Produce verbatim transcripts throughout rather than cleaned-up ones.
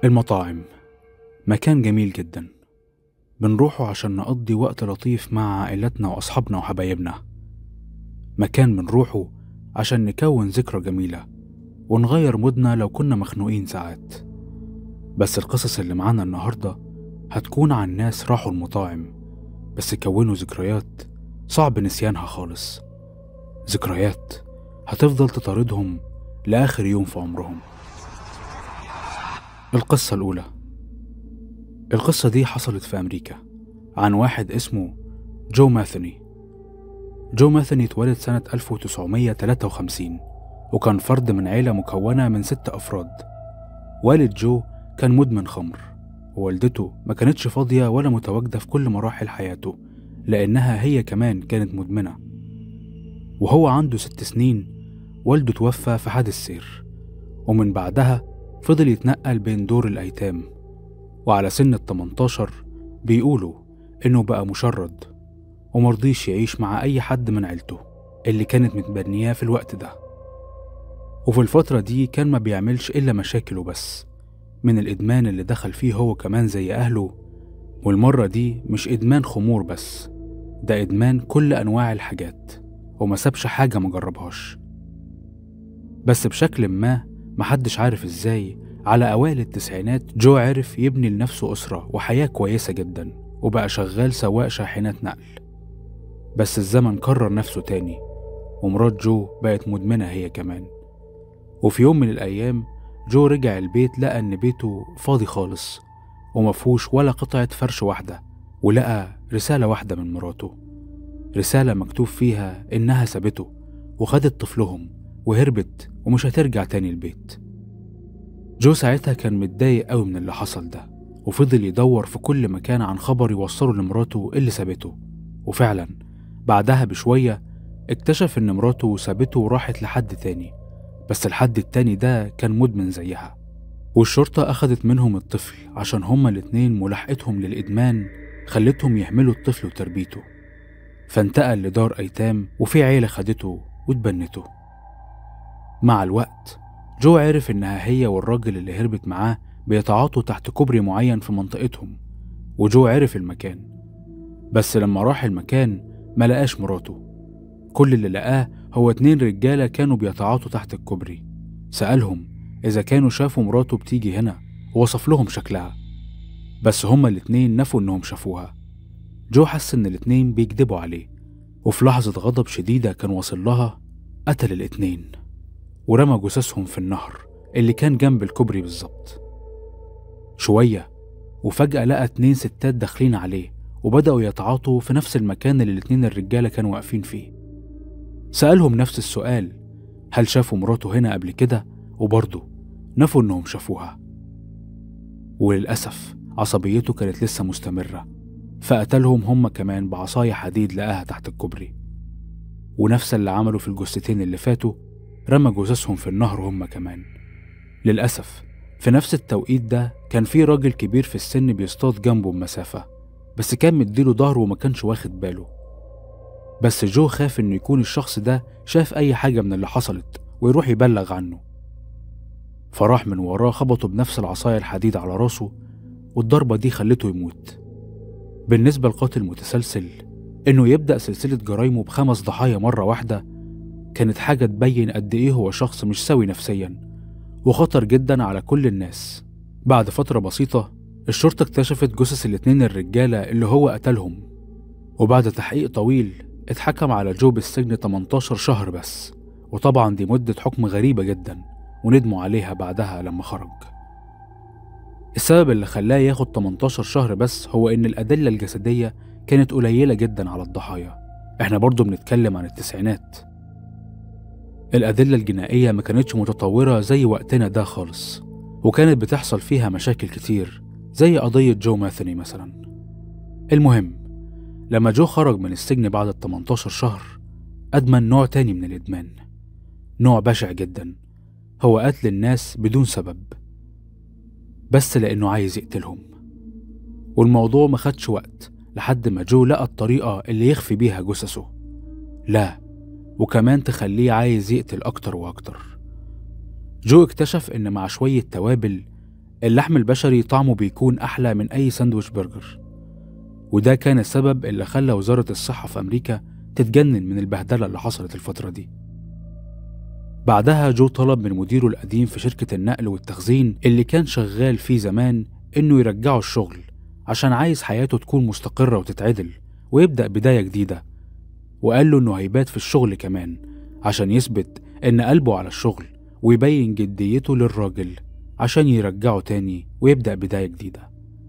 المطاعم مكان جميل جدا، بنروحه عشان نقضي وقت لطيف مع عائلتنا وأصحابنا وحبايبنا. مكان بنروحه عشان نكون ذكرى جميلة ونغير مودنا لو كنا مخنوقين ساعات. بس القصص اللي معانا النهاردة هتكون عن ناس راحوا المطاعم بس كونوا ذكريات صعب نسيانها خالص، ذكريات هتفضل تطاردهم لآخر يوم في عمرهم. القصة الأولى، القصة دي حصلت في أمريكا عن واحد اسمه جو ماثوني. جو ماثوني اتولد سنة ألف وتسعمية وتلاتة وخمسين وكان فرد من عيلة مكونة من ست أفراد. والد جو كان مدمن خمر، ووالدته ما كانتش فاضية ولا متواجدة في كل مراحل حياته لأنها هي كمان كانت مدمنة. وهو عنده ست سنين والده توفى في حادث سير، ومن بعدها فضل يتنقل بين دور الأيتام، وعلى سن التمنتاشر بيقولوا إنه بقى مشرد ومرضيش يعيش مع أي حد من عيلته اللي كانت متبنياه في الوقت ده. وفي الفترة دي كان ما بيعملش إلا مشاكله بس من الإدمان اللي دخل فيه هو كمان زي أهله. والمرة دي مش إدمان خمور بس، ده إدمان كل أنواع الحاجات، وما سابش حاجة مجربهاش. بس بشكل ما محدش عارف إزاي على أوائل التسعينات جو عرف يبني لنفسه أسرة وحياة كويسة جدا، وبقى شغال سواق شاحنات نقل. بس الزمن كرر نفسه تاني ومرات جو بقت مدمنة هي كمان. وفي يوم من الأيام جو رجع البيت لقى إن بيته فاضي خالص ومفهوش ولا قطعة فرش واحدة، ولقى رسالة واحدة من مراته، رسالة مكتوب فيها إنها سابته وخدت طفلهم وهربت ومش هترجع تاني البيت. جو ساعتها كان متضايق قوي من اللي حصل ده، وفضل يدور في كل مكان عن خبر يوصله لمراته اللي سابته. وفعلا بعدها بشوية اكتشف إن مراته سابته وراحت لحد تاني، بس الحد التاني ده كان مدمن زيها، والشرطة أخدت منهم الطفل عشان هما الاتنين ملاحقتهم للإدمان خلتهم يهملوا الطفل وتربيته. فانتقل لدار أيتام وفي عيلة خدته وتبنته. مع الوقت جو عرف إنها هي والراجل اللي هربت معاه بيتعاطوا تحت كوبري معين في منطقتهم، وجو عرف المكان. بس لما راح المكان ملقاش مراته، كل اللي لقاه هو اتنين رجالة كانوا بيتعاطوا تحت الكوبري. سألهم إذا كانوا شافوا مراته بتيجي هنا ووصف لهم شكلها، بس هما الاتنين نفوا إنهم شافوها. جو حس إن الاتنين بيكدبوا عليه، وفي لحظة غضب شديدة كان واصل لها قتل الاتنين ورمى جثثهم في النهر اللي كان جنب الكوبري بالظبط. شوية وفجأة لقى اتنين ستات داخلين عليه وبدأوا يتعاطوا في نفس المكان اللي الاتنين الرجالة كانوا واقفين فيه. سألهم نفس السؤال، هل شافوا مراته هنا قبل كده؟ وبرضه نفوا إنهم شافوها. وللأسف عصبيته كانت لسه مستمرة، فقتلهم هم كمان بعصاية حديد لقاها تحت الكوبري. ونفس اللي عملوا في الجثتين اللي فاتوا، رمى جثثهم في النهر هم كمان. للأسف في نفس التوقيت ده كان في راجل كبير في السن بيصطاد جنبه بمسافة، بس كان مديله ظهره وما كانش واخد باله. بس جو خاف إنه يكون الشخص ده شاف أي حاجة من اللي حصلت ويروح يبلغ عنه، فراح من وراه خبطه بنفس العصاية الحديد على راسه، والضربة دي خلته يموت. بالنسبة لقاتل متسلسل، إنه يبدأ سلسلة جرايمه بخمس ضحايا مرة واحدة كانت حاجة تبين قد إيه هو شخص مش سوي نفسيا وخطر جدا على كل الناس. بعد فترة بسيطة الشرطة اكتشفت جثث الاتنين الرجالة اللي هو قتلهم، وبعد تحقيق طويل اتحكم على جو بالسجن تمنتاشر شهر بس. وطبعا دي مدة حكم غريبة جدا وندموا عليها بعدها لما خرج. السبب اللي خلاه ياخد تمنتاشر شهر بس هو إن الأدلة الجسدية كانت قليلة جدا على الضحايا. احنا برضو بنتكلم عن التسعينات، الأدلة الجنائية ما كانتش متطورة زي وقتنا ده خالص، وكانت بتحصل فيها مشاكل كتير زي قضية جو ماثوني مثلا. المهم لما جو خرج من السجن بعد التمنتاشر شهر أدمن نوع تاني من الإدمان، نوع بشع جدا، هو قتل الناس بدون سبب بس لأنه عايز يقتلهم. والموضوع ما خدش وقت لحد ما جو لقى الطريقة اللي يخفي بيها جثثه، لا وكمان تخليه عايز يقتل أكتر وأكتر. جو اكتشف إن مع شوية توابل اللحم البشري طعمه بيكون أحلى من أي ساندويتش برجر، وده كان السبب اللي خلى وزارة الصحة في أمريكا تتجنن من البهدلة اللي حصلت الفترة دي. بعدها جو طلب من مديره القديم في شركة النقل والتخزين اللي كان شغال فيه زمان إنه يرجعه الشغل، عشان عايز حياته تكون مستقرة وتتعدل ويبدأ بداية جديدة. وقال له إنه هيبات في الشغل كمان عشان يثبت إن قلبه على الشغل ويبين جديته للراجل عشان يرجعه تاني ويبدأ بداية جديدة.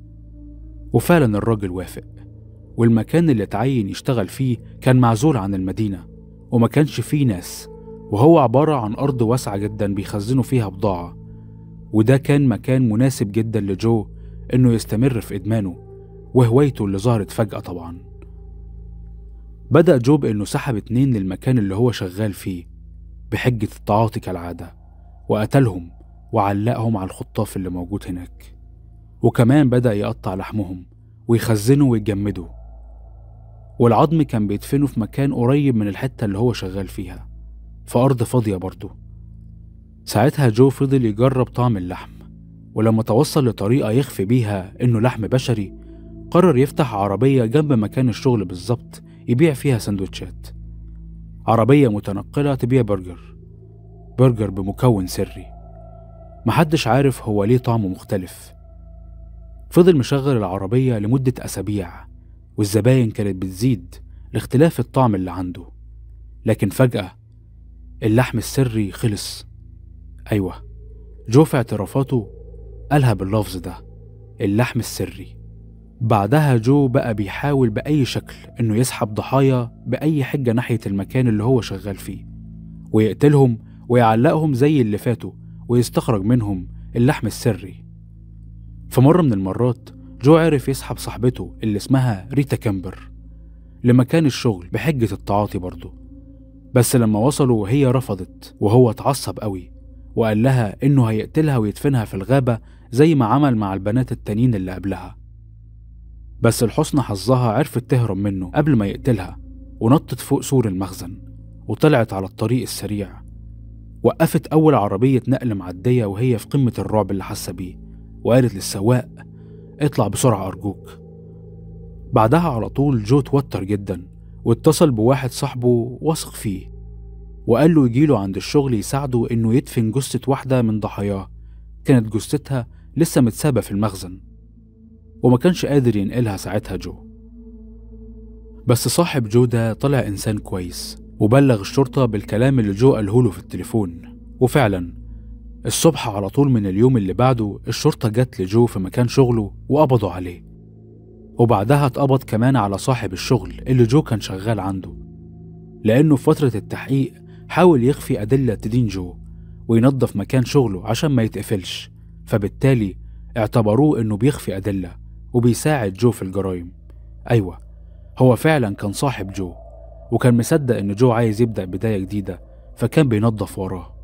وفعلا الراجل وافق، والمكان اللي اتعين يشتغل فيه كان معزول عن المدينة وما كانش فيه ناس، وهو عبارة عن أرض واسعة جدا بيخزنوا فيها بضاعة. وده كان مكان مناسب جدا لجو إنه يستمر في إدمانه وهوايته اللي ظهرت فجأة. طبعا بدأ جو بإنه سحب اتنين للمكان اللي هو شغال فيه بحجة التعاطي كالعادة، وقتلهم وعلقهم على الخطاف اللي موجود هناك، وكمان بدأ يقطع لحمهم ويخزنه ويجمده. والعظم كان بيدفنه في مكان قريب من الحتة اللي هو شغال فيها، في أرض فاضية برضه. ساعتها جو فضل يجرب طعم اللحم، ولما توصل لطريقة يخفي بيها إنه لحم بشري قرر يفتح عربية جنب مكان الشغل بالظبط يبيع فيها سندوتشات. عربية متنقلة تبيع برجر برجر بمكون سري محدش عارف هو ليه طعمه مختلف. فضل مشغل العربية لمدة أسابيع، والزباين كانت بتزيد لاختلاف الطعم اللي عنده. لكن فجأة اللحم السري خلص. أيوة، جو في اعترافاته قالها باللفظ ده، اللحم السري. بعدها جو بقى بيحاول بأي شكل إنه يسحب ضحايا بأي حجة ناحية المكان اللي هو شغال فيه، ويقتلهم ويعلقهم زي اللي فاتوا ويستخرج منهم اللحم السري. في مرة من المرات جو عرف يسحب صاحبته اللي اسمها ريتا كامبر لمكان الشغل بحجة التعاطي برضه، بس لما وصلوا هي رفضت، وهو اتعصب قوي وقال لها إنه هيقتلها ويدفنها في الغابة زي ما عمل مع البنات التانيين اللي قبلها. بس لحسن حظها عرفت تهرب منه قبل ما يقتلها، ونطت فوق سور المخزن وطلعت على الطريق السريع. وقفت أول عربية نقل معدية وهي في قمة الرعب اللي حاسة بيه، وقالت للسواق اطلع بسرعة أرجوك. بعدها على طول جو توتر جدا واتصل بواحد صاحبه واثق فيه، وقال له يجيله عند الشغل يساعده إنه يدفن جثة واحدة من ضحاياه كانت جثتها لسه متسابة في المخزن، وما كانش قادر ينقلها ساعتها جو. بس صاحب جو ده طلع إنسان كويس وبلغ الشرطة بالكلام اللي جو قاله له في التليفون. وفعلا الصبح على طول من اليوم اللي بعده الشرطة جت لجو في مكان شغله وقبضوا عليه، وبعدها اتقبض كمان على صاحب الشغل اللي جو كان شغال عنده، لأنه في فترة التحقيق حاول يخفي أدلة تدين جو وينظف مكان شغله عشان ما يتقفلش، فبالتالي اعتبروه إنه بيخفي أدلة وبيساعد جو في الجرائم. أيوة، هو فعلا كان صاحب جو وكان مصدق إن جو عايز يبدأ بداية جديدة، فكان بينظف وراه.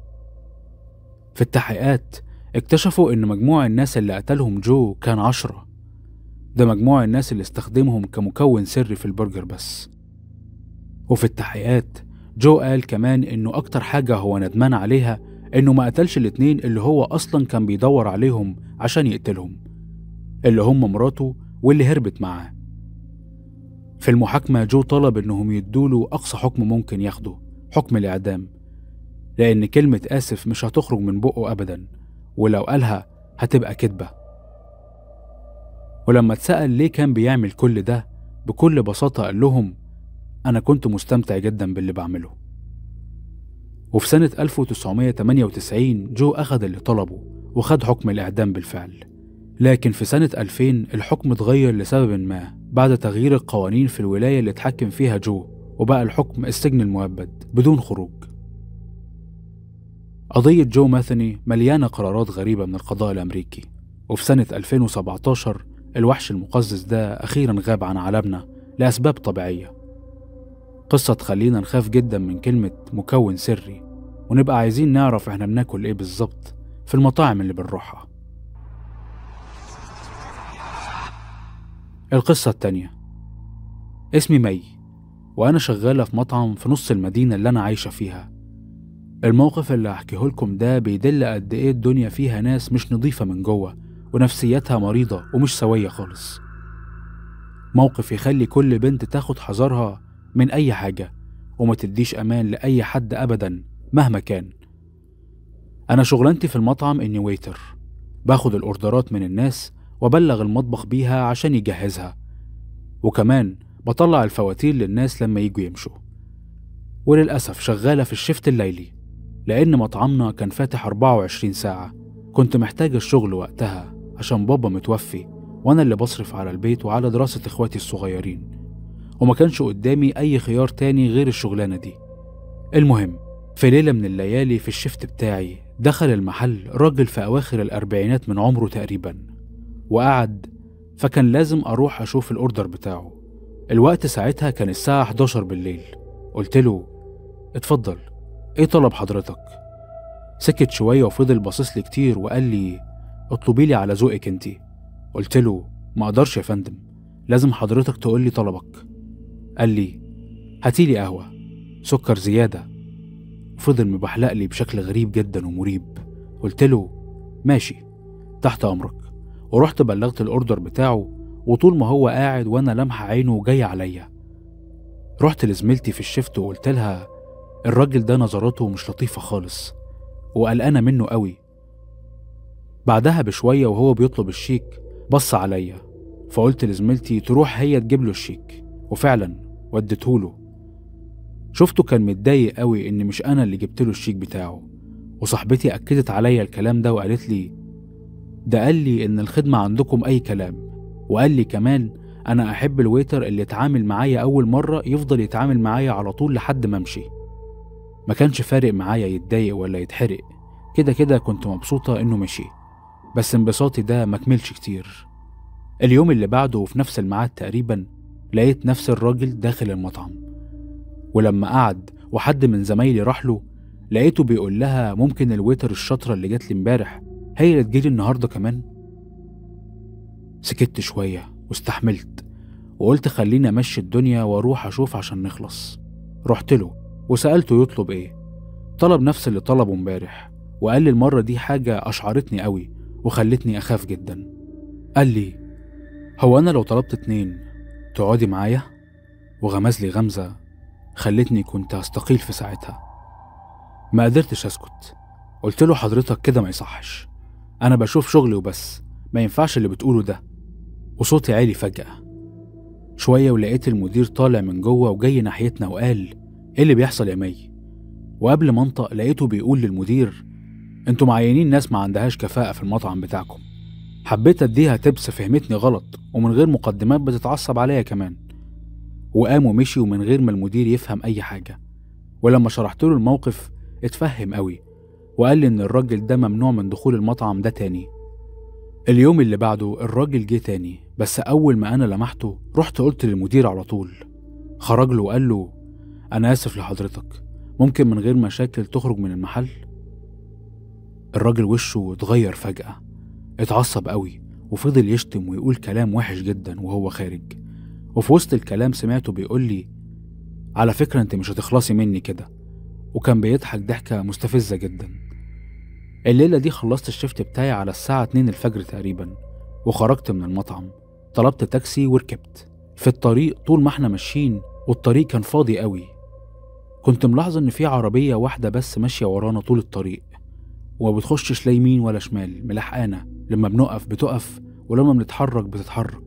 في التحقيقات اكتشفوا إن مجموع الناس اللي قتلهم جو كان عشرة، ده مجموع الناس اللي استخدمهم كمكون سري في البرجر بس. وفي التحقيقات جو قال كمان إنه أكتر حاجة هو ندمان عليها إنه ما قتلش الاتنين اللي هو أصلا كان بيدور عليهم عشان يقتلهم، اللي هم مراته واللي هربت معاه. في المحاكمة جو طلب إنهم يدوله أقصى حكم ممكن ياخده، حكم الإعدام، لأن كلمة آسف مش هتخرج من بقه أبدا، ولو قالها هتبقى كدبة. ولما اتسأل ليه كان بيعمل كل ده بكل بساطة قال لهم أنا كنت مستمتع جدا باللي بعمله. وفي سنة ألف وتسعمية تمانية وتسعين جو أخذ اللي طلبه وخد حكم الإعدام بالفعل. لكن في سنة ألفين الحكم اتغير لسبب ما بعد تغيير القوانين في الولاية اللي اتحكم فيها جو، وبقى الحكم السجن المؤبد بدون خروج. قضية جو ماثوني مليانة قرارات غريبة من القضاء الأمريكي، وفي سنة ألفين وسبعتاشر الوحش المقزز ده أخيرا غاب عن عالمنا لأسباب طبيعية. قصة تخلينا نخاف جدا من كلمة مكون سري، ونبقى عايزين نعرف احنا بناكل ايه بالظبط في المطاعم اللي بنروحها. القصة التانية، اسمي مي، وأنا شغالة في مطعم في نص المدينة اللي أنا عايشة فيها. الموقف اللي هحكيه لكم ده بيدل قد ايه الدنيا فيها ناس مش نظيفة من جوه ونفسيتها مريضة ومش سوية خالص. موقف يخلي كل بنت تاخد حذرها من أي حاجة وما تديش أمان لأي حد أبدا مهما كان. أنا شغلانتي في المطعم إني ويتر، باخد الأوردرات من الناس وبلغ المطبخ بيها عشان يجهزها، وكمان بطلع الفواتير للناس لما يجوا يمشوا. وللأسف شغالة في الشفت الليلي لأن مطعمنا كان فاتح أربعة وعشرين ساعة. كنت محتاج الشغل وقتها عشان بابا متوفي وأنا اللي بصرف على البيت وعلى دراسة إخواتي الصغيرين، وما كانش قدامي أي خيار تاني غير الشغلانة دي. المهم، في ليلة من الليالي في الشفت بتاعي دخل المحل راجل في أواخر الأربعينات من عمره تقريبا وقعد، فكان لازم أروح أشوف الأوردر بتاعه. الوقت ساعتها كان الساعة حداشر بالليل. قلت له اتفضل، ايه طلب حضرتك؟ سكت شوية وفضل باصص لي كتير وقال لي اطلبي لي على ذوقك انتي. قلت له ما اقدرش يا فندم، لازم حضرتك تقول لي طلبك. قال لي هاتيلي قهوة سكر زيادة، وفضل مبحلق لي بشكل غريب جدا ومريب. قلت له ماشي تحت امرك، ورحت بلغت الاوردر بتاعه، وطول ما هو قاعد وانا لمحة عينه جاية عليا رحت لزميلتي في الشفت وقلت لها الراجل ده نظراته مش لطيفة خالص وقلقانة منه قوي. بعدها بشوية وهو بيطلب الشيك بص عليا، فقلت لزميلتي تروح هي تجيب له الشيك، وفعلا وديتهوله. شفته كان متضايق قوي ان مش انا اللي جبت له الشيك بتاعه، وصاحبتي اكدت عليا الكلام ده وقالت لي ده قال لي ان الخدمة عندكم اي كلام، وقال لي كمان انا احب الويتر اللي اتعامل معايا اول مرة يفضل يتعامل معايا على طول لحد ما امشي. ما كانش فارق معايا يتضايق ولا يتحرق، كده كده كنت مبسوطة انه مشي، بس انبساطي ده مكملش كتير. اليوم اللي بعده وفي نفس الميعاد تقريبا لقيت نفس الراجل داخل المطعم، ولما قعد وحد من زمايلي راح له لقيته بيقول لها ممكن الويتر الشاطرة اللي جات لي امبارح هي اللي تجيلي النهاردة كمان. سكت شوية واستحملت وقلت خليني امشي الدنيا واروح اشوف عشان نخلص. رحت له وسألته يطلب ايه. طلب نفس اللي طلبه امبارح، وقال لي المرة دي حاجة اشعرتني قوي وخلتني اخاف جدا. قال لي هو انا لو طلبت اتنين تقعدي معايا؟ وغمز لي غمزة خلتني كنت هستقيل في ساعتها. ما قدرتش اسكت، قلت له حضرتك كده ما يصحش، انا بشوف شغلي وبس، ما ينفعش اللي بتقوله ده. وصوتي عالي فجأة شوية ولقيت المدير طالع من جوه وجاي ناحيتنا وقال ايه اللي بيحصل يا مي؟ وقبل ما انطق لقيته بيقول للمدير انتوا معينين ناس ما عندهاش كفاءة في المطعم بتاعكم. حبيت اديها تبس فهمتني غلط ومن غير مقدمات بتتعصب عليا كمان، وقام ومشي ومن غير ما المدير يفهم اي حاجة. ولما شرحت له الموقف اتفهم قوي وقال لي ان الراجل ده ممنوع من دخول المطعم ده تاني. اليوم اللي بعده الراجل جه تاني، بس اول ما انا لمحته رحت قلت للمدير على طول. خرج له وقال له انا اسف لحضرتك، ممكن من غير مشاكل تخرج من المحل؟ الراجل وشه اتغير فجأة، اتعصب قوي وفضل يشتم ويقول كلام وحش جدا وهو خارج. وفي وسط الكلام سمعته بيقول لي على فكرة انت مش هتخلصي مني كده، وكان بيضحك ضحكة مستفزة جدا. الليلة دي خلصت الشفت بتاعي على الساعة اتنين الفجر تقريبا، وخرجت من المطعم، طلبت تاكسي وركبت. في الطريق طول ما احنا ماشيين والطريق كان فاضي قوي، كنت ملاحظ ان في عربية واحدة بس ماشية ورانا طول الطريق، وما بتخشش لا يمين ولا شمال، ملحقانا، لما بنقف بتقف ولما بنتحرك بتتحرك.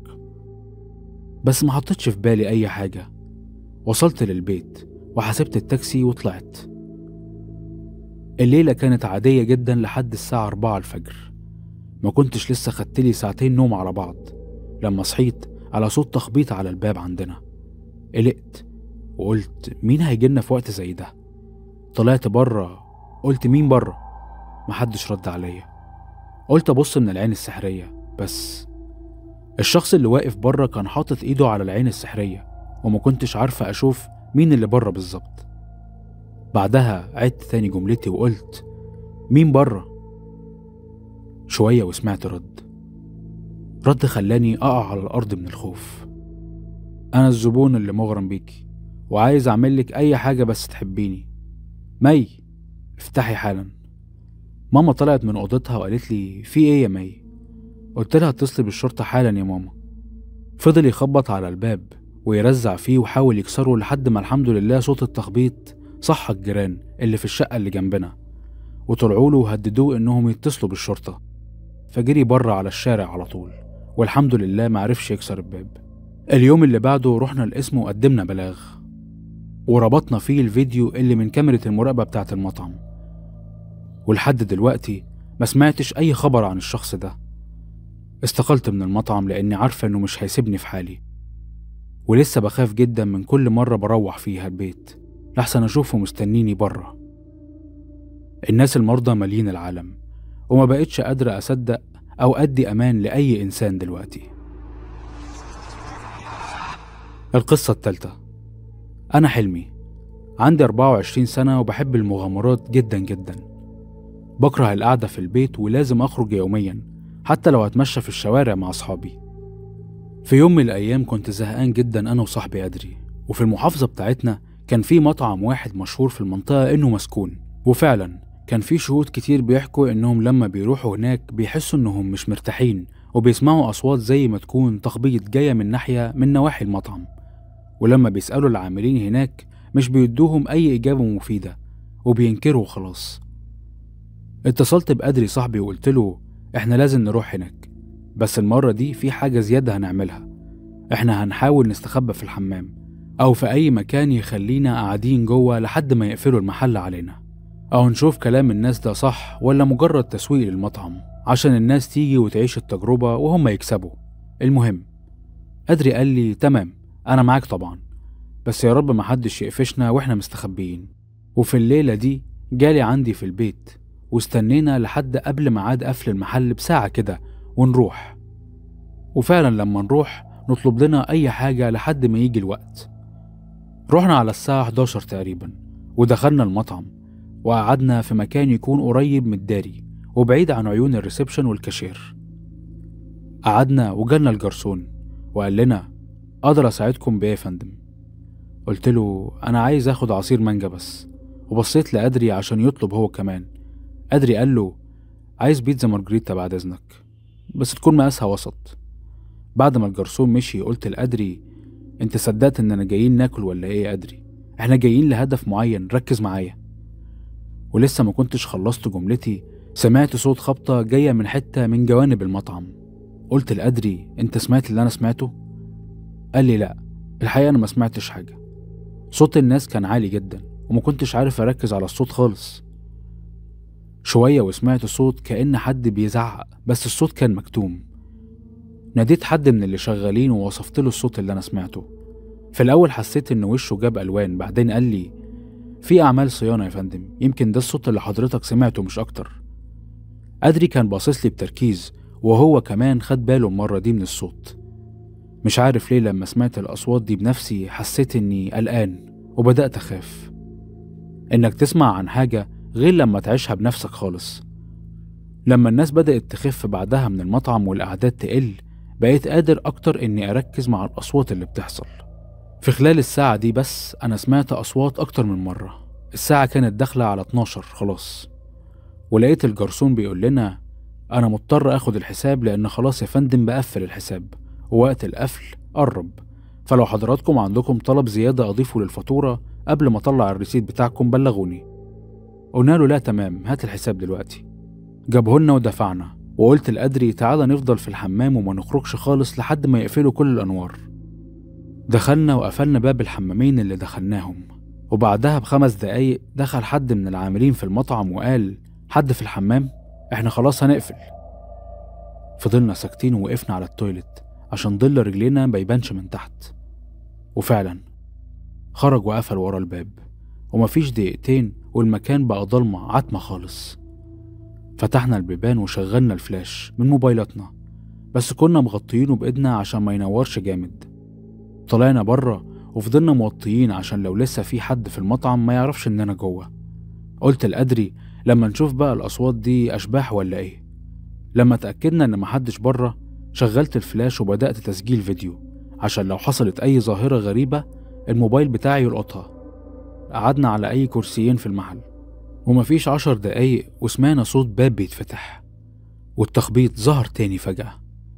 بس ما حطيتش في بالي اي حاجة. وصلت للبيت وحسبت التاكسي وطلعت. الليلة كانت عادية جدا لحد الساعة أربعة الفجر. ما كنتش لسه خدتلي ساعتين نوم على بعض لما صحيت على صوت تخبيط على الباب عندنا. قلقت وقلت مين هيجيلنا في وقت زي ده؟ طلعت بره، قلت مين بره؟ محدش رد عليا. قلت ابص من العين السحرية، بس الشخص اللي واقف بره كان حاطط ايده على العين السحرية وما كنتش عارفة اشوف مين اللي بره بالظبط. بعدها عدت تاني جملتي وقلت مين بره؟ شوية وسمعت رد رد خلاني اقع على الارض من الخوف. انا الزبون اللي مغرم بيكي وعايز اعملك اي حاجة بس تحبيني. مي افتحي حالا. ماما طلعت من اوضتها وقالت لي في ايه يا مي؟ قلت لها اتصلي بالشرطة حالا يا ماما. فضل يخبط على الباب ويرزع فيه وحاول يكسره لحد ما الحمد لله صوت التخبيط صحى الجيران اللي في الشقة اللي جنبنا، وطلعوا له وهددوه انهم يتصلوا بالشرطة، فجري بره على الشارع على طول، والحمد لله معرفش يكسر الباب. اليوم اللي بعده رحنا القسم وقدمنا بلاغ، وربطنا فيه الفيديو اللي من كاميرا المراقبة بتاعة المطعم، ولحد دلوقتي ما سمعتش أي خبر عن الشخص ده. استقلت من المطعم لأني عارفة إنه مش هيسيبني في حالي، ولسه بخاف جدا من كل مرة بروح فيها البيت لحسن أشوفه مستنيني بره. الناس المرضى مالين العالم، وما بقتش قادرة أصدق أو أدي أمان لأي إنسان دلوقتي. القصة التالتة. أنا حلمي، عندي أربعة وعشرين سنة وبحب المغامرات جدا جدا. بكره القعدة في البيت ولازم أخرج يوميا، حتى لو هتمشى في الشوارع مع أصحابي. في يوم من الأيام كنت زهقان جدا أنا وصاحبي أدري، وفي المحافظة بتاعتنا كان في مطعم واحد مشهور في المنطقة إنه مسكون، وفعلا كان في شهود كتير بيحكوا إنهم لما بيروحوا هناك بيحسوا إنهم مش مرتاحين، وبيسمعوا أصوات زي ما تكون تخبيط جاية من ناحية من نواحي المطعم، ولما بيسألوا العاملين هناك مش بيدوهم أي إجابة مفيدة وبينكروا خلاص. اتصلت بأدري صاحبي وقلت له إحنا لازم نروح هناك، بس المرة دي في حاجة زيادة هنعملها. إحنا هنحاول نستخبى في الحمام أو في أي مكان يخلينا قاعدين جوه لحد ما يقفلوا المحل علينا، أو نشوف كلام الناس ده صح ولا مجرد تسويق للمطعم عشان الناس تيجي وتعيش التجربة وهم يكسبوا. المهم أدري قال لي تمام أنا معاك طبعا، بس يا رب محدش يقفشنا وإحنا مستخبيين. وفي الليلة دي جالي عندي في البيت واستنينا لحد قبل ميعاد قفل المحل بساعة كده ونروح. وفعلا لما نروح نطلب لنا أي حاجة لحد ما يجي الوقت. رحنا على الساعة حداشر تقريبا ودخلنا المطعم وقعدنا في مكان يكون قريب من الداري وبعيد عن عيون الريسبشن والكاشير. قعدنا وجالنا الجرسون وقال لنا أقدر أساعدكم بإيه يا فندم؟ قلت له أنا عايز أخد عصير مانجا بس، وبصيت لأدري عشان يطلب هو كمان. أدري قال له عايز بيتزا مارجريتا بعد إذنك، بس تكون مقاسها وسط. بعد ما الجرسون مشي قلت لأدري انت صدقت اننا جايين ناكل ولا ايه يا أدري؟ احنا جايين لهدف معين، ركز معايا. ولسه ما كنتش خلصت جملتي سمعت صوت خبطة جاية من حتة من جوانب المطعم. قلت لأدري انت سمعت اللي انا سمعته؟ قال لي لا الحقيقة انا ما سمعتش حاجة. صوت الناس كان عالي جدا وما كنتش عارف اركز على الصوت خالص. شوية وسمعت صوت كأن حد بيزعق، بس الصوت كان مكتوم. ناديت حد من اللي شغالين ووصفت له الصوت اللي انا سمعته. في الاول حسيت ان وشه جاب الوان، بعدين قال لي في اعمال صيانة يا فندم، يمكن ده الصوت اللي حضرتك سمعته مش اكتر. أدري كان باصص لي بتركيز وهو كمان خد باله المرة دي من الصوت. مش عارف ليه لما سمعت الأصوات دي بنفسي حسيت إني قلقان وبدأت أخاف. إنك تسمع عن حاجة غير لما تعيشها بنفسك خالص. لما الناس بدأت تخف بعدها من المطعم والأعداد تقل بقيت قادر أكتر إني أركز مع الأصوات اللي بتحصل. في خلال الساعة دي بس أنا سمعت أصوات أكتر من مرة. الساعة كانت داخلة على اتناشر خلاص، ولقيت الجرسون بيقول لنا أنا مضطر أخد الحساب لأن خلاص يا فندم بقفل الحساب ووقت القفل قرب، فلو حضراتكم عندكم طلب زيادة أضيفه للفاتورة قبل ما أطلع الريسيت بتاعكم بلغوني. قلنا له لا تمام هات الحساب دلوقتي. جابهولنا ودفعنا، وقلت لأدري تعالى نفضل في الحمام وما نخرجش خالص لحد ما يقفلوا كل الأنوار. دخلنا وقفلنا باب الحمامين اللي دخلناهم، وبعدها بخمس دقايق دخل حد من العاملين في المطعم وقال حد في الحمام؟ احنا خلاص هنقفل. فضلنا ساكتين ووقفنا على التويلت عشان ضل رجلينا ما يبانش من تحت. وفعلا خرج وقفل ورا الباب، ومفيش دقيقتين والمكان بقى ضلمة عتمة خالص. فتحنا البيبان وشغلنا الفلاش من موبايلاتنا، بس كنا مغطيينه بإيدنا عشان ما ينورش جامد. طلعنا بره وفضلنا موطيين عشان لو لسه في حد في المطعم ما يعرفش اننا جوه. قلت لأدري لما نشوف بقى الأصوات دي أشباح ولا ايه. لما تأكدنا ان محدش بره شغلت الفلاش وبدأت تسجيل فيديو عشان لو حصلت اي ظاهرة غريبة الموبايل بتاعي يلقطها. قعدنا على اي كرسيين في المحل، ومفيش عشر دقايق وسمعنا صوت باب بيتفتح. والتخبيط ظهر تاني فجأة،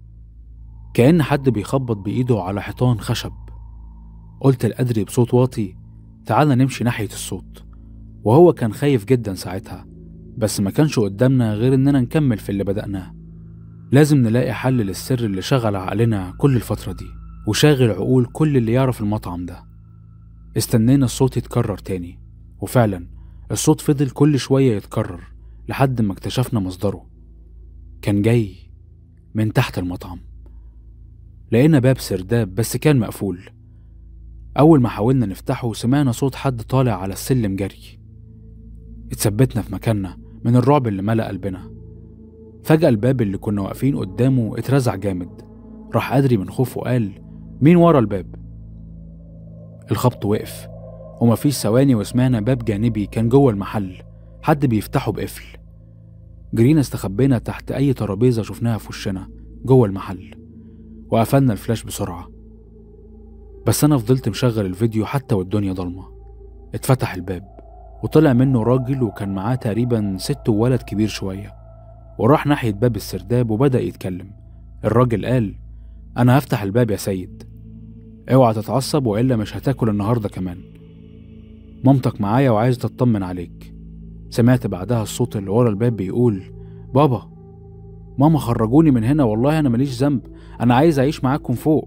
كأن حد بيخبط بإيده على حيطان خشب. قلت لأدري بصوت واطي تعالى نمشي ناحية الصوت، وهو كان خايف جدا ساعتها، بس ما كانش قدامنا غير إننا نكمل في اللي بدأناه. لازم نلاقي حل للسر اللي شغل عقلنا كل الفترة دي وشاغل عقول كل اللي يعرف المطعم ده. استنينا الصوت يتكرر تاني، وفعلا الصوت فضل كل شوية يتكرر لحد ما اكتشفنا مصدره. كان جاي من تحت المطعم. لقينا باب سرداب بس كان مقفول. أول ما حاولنا نفتحه سمعنا صوت حد طالع على السلم جري. اتثبتنا في مكاننا من الرعب اللي ملأ قلبنا. فجأة الباب اللي كنا واقفين قدامه اترزع جامد. راح أدري من خوفه قال مين ورا الباب؟ الخبط وقف ومفيش ثواني وسمعنا باب جانبي كان جوه المحل حد بيفتحه بقفل. جرينا استخبينا تحت أي ترابيزة شفناها في وشنا جوه المحل وقفلنا الفلاش بسرعة. بس أنا فضلت مشغل الفيديو حتى والدنيا ضلمة. اتفتح الباب وطلع منه راجل وكان معاه تقريبا ست وولد كبير شوية، وراح ناحية باب السرداب وبدأ يتكلم. الراجل قال أنا هفتح الباب يا سيد، اوعى تتعصب وإلا مش هتاكل النهاردة كمان. مامتك معايا وعايز تطمن عليك. سمعت بعدها الصوت اللي ورا الباب بيقول بابا ماما خرجوني من هنا، والله أنا ماليش ذنب، أنا عايز أعيش معاكم فوق.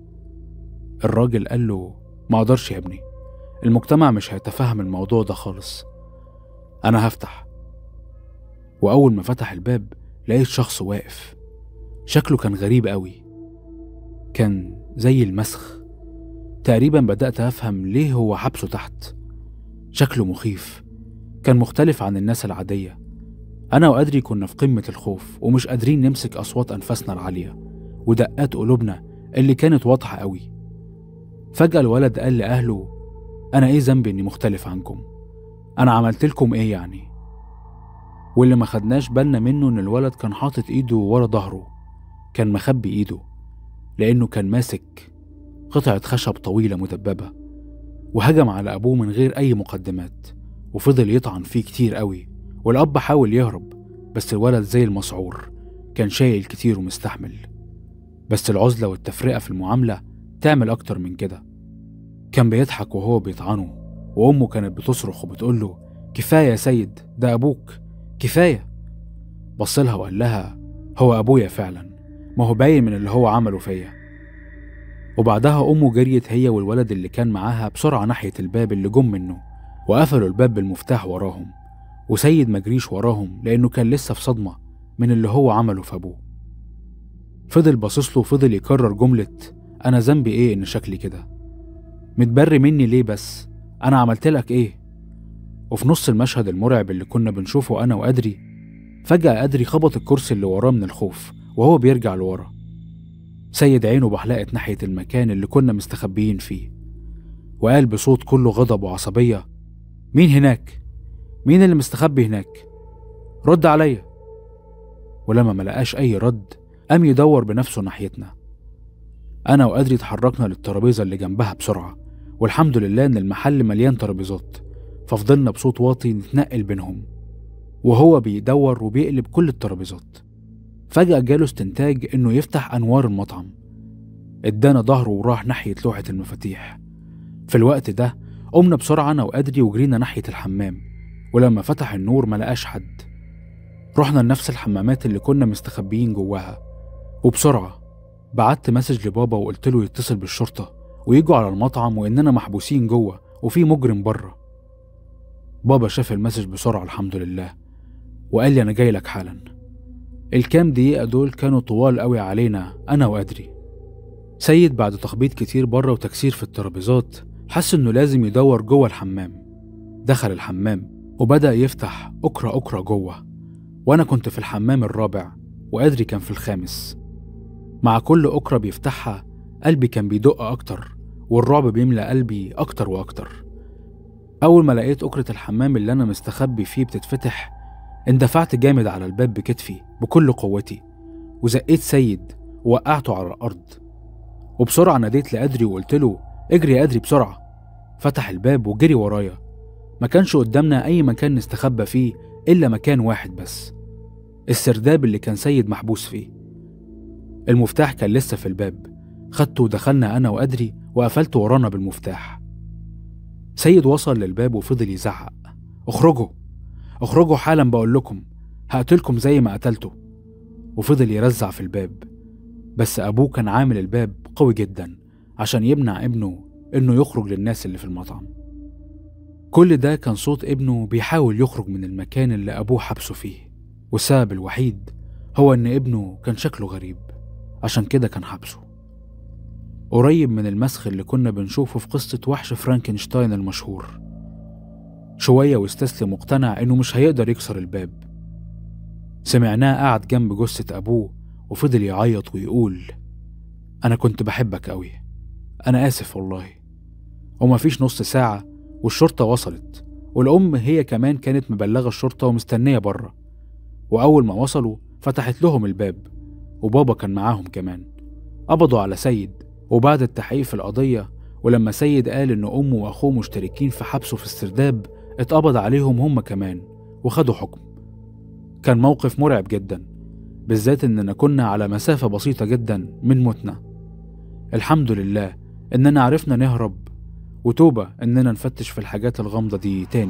الراجل قال له ما أقدرش يا ابني، المجتمع مش هيتفهم الموضوع ده خالص، أنا هفتح. وأول ما فتح الباب لقيت شخص واقف. شكله كان غريب قوي، كان زي المسخ. تقريبا بدأت أفهم ليه هو حبسه تحت. شكله مخيف، كان مختلف عن الناس العادية. أنا وأدري كنا في قمة الخوف ومش قادرين نمسك أصوات أنفاسنا العالية ودقات قلوبنا اللي كانت واضحة قوي. فجأة الولد قال لأهله أنا إيه ذنبي إني مختلف عنكم؟ أنا عملت لكم إيه يعني؟ واللي ما خدناش بالنا منه إن الولد كان حاطط إيده ورا ظهره، كان مخبي إيده لأنه كان ماسك قطعة خشب طويلة مدببة، وهجم على أبوه من غير أي مقدمات وفضل يطعن فيه كتير قوي. والأب حاول يهرب بس الولد زي المسعور كان شايل كتير ومستحمل. بس العزلة والتفرقة في المعاملة تعمل أكتر من كده. كان بيضحك وهو بيطعنه، وأمه كانت بتصرخ وبتقوله كفاية يا سيد، ده أبوك كفاية. بصلها وقال لها هو أبويا فعلا، ما هو باين من اللي هو عمله فيا. وبعدها أمه جريت هي والولد اللي كان معاها بسرعة ناحية الباب اللي جم منه، وقفلوا الباب بالمفتاح وراهم. وسيد مجريش وراهم لأنه كان لسه في صدمة من اللي هو عمله في أبوه. فضل باصص له وفضل يكرر جملة أنا ذنبي إيه إن شكلي كده؟ متبري مني ليه بس؟ أنا عملتلك إيه؟ وفي نص المشهد المرعب اللي كنا بنشوفه أنا وأدري، فجأة أدري خبط الكرسي اللي وراه من الخوف وهو بيرجع لورا. سيد عينه بحلقت ناحية المكان اللي كنا مستخبيين فيه، وقال بصوت كله غضب وعصبية مين هناك؟ مين اللي مستخبي هناك؟ رد عليا. ولما ملقاش أي رد قام يدور بنفسه ناحيتنا. أنا وأدري اتحركنا للترابيزة اللي جنبها بسرعة، والحمد لله إن المحل مليان ترابيزات، ففضلنا بصوت واطي نتنقل بينهم وهو بيدور وبيقلب كل الترابيزات. فجأة جاله استنتاج إنه يفتح أنوار المطعم. ادانا ظهره وراح ناحية لوحة المفاتيح. في الوقت ده قمنا بسرعة أنا وأدري وجرينا ناحية الحمام، ولما فتح النور ملقاش حد. رحنا لنفس الحمامات اللي كنا مستخبيين جواها، وبسرعة بعت مسج لبابا وقلت له يتصل بالشرطة ويجوا على المطعم وإننا محبوسين جوه وفي مجرم بره. بابا شاف المسج بسرعة الحمد لله وقال لي أنا جاي لك حالا. الكام دقيقة دول كانوا طوال قوي علينا أنا وأدري. سيد بعد تخبيط كتير بره وتكسير في الترابيزات حس إنه لازم يدور جوه الحمام. دخل الحمام وبدأ يفتح أكرة أكرة جوه، وأنا كنت في الحمام الرابع وأدري كان في الخامس. مع كل أكرة بيفتحها قلبي كان بيدق أكتر والرعب بيملأ قلبي أكتر وأكتر. أول ما لقيت أكرة الحمام اللي أنا مستخبي فيه بتتفتح اندفعت جامد على الباب بكتفي بكل قوتي وزقيت سيد ووقعته على الأرض. وبسرعة ناديت لأدري وقلت له اجري يا أدري بسرعة. فتح الباب وجري ورايا. ما كانش قدامنا أي مكان نستخبى فيه إلا مكان واحد بس. السرداب اللي كان سيد محبوس فيه. المفتاح كان لسه في الباب، خدته ودخلنا أنا وأدري وقفلته ورانا بالمفتاح. سيد وصل للباب وفضل يزعق: اخرجوا اخرجوا حالا، بقول لكم هقتلكم زي ما قتلته. وفضل يرزع في الباب، بس أبوه كان عامل الباب قوي جدا عشان يمنع ابنه إنه يخرج للناس اللي في المطعم. كل ده كان صوت ابنه بيحاول يخرج من المكان اللي أبوه حبسه فيه، والسبب الوحيد هو إن ابنه كان شكله غريب، عشان كده كان حبسه. قريب من المسخ اللي كنا بنشوفه في قصة وحش فرانكنشتاين المشهور. شوية واستسلم مقتنع إنه مش هيقدر يكسر الباب. سمعناه قاعد جنب جثة أبوه وفضل يعيط ويقول: أنا كنت بحبك أوي، أنا آسف والله. ومفيش نص ساعة والشرطة وصلت، والأم هي كمان كانت مبلغة الشرطة ومستنية بره. وأول ما وصلوا فتحت لهم الباب، وبابا كان معاهم كمان. قبضوا على سيد، وبعد التحقيق في القضية ولما سيد قال إن أمه وأخوه مشتركين في حبسه في السرداب، اتقبض عليهم هم كمان وخدوا حكم. كان موقف مرعب جدا، بالذات إننا كنا على مسافة بسيطة جدا من موتنا. الحمد لله إننا عرفنا نهرب، وتوبة إننا نفتش في الحاجات الغامضة دي تاني.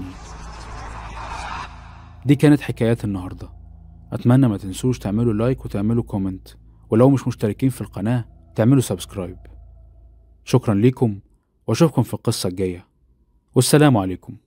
دي كانت حكايات النهاردة. أتمنى ما تنسوش تعملوا لايك وتعملوا كومنت، ولو مش مشتركين في القناة تعملوا سبسكرايب. شكرا ليكم، واشوفكم في القصة الجاية، والسلام عليكم.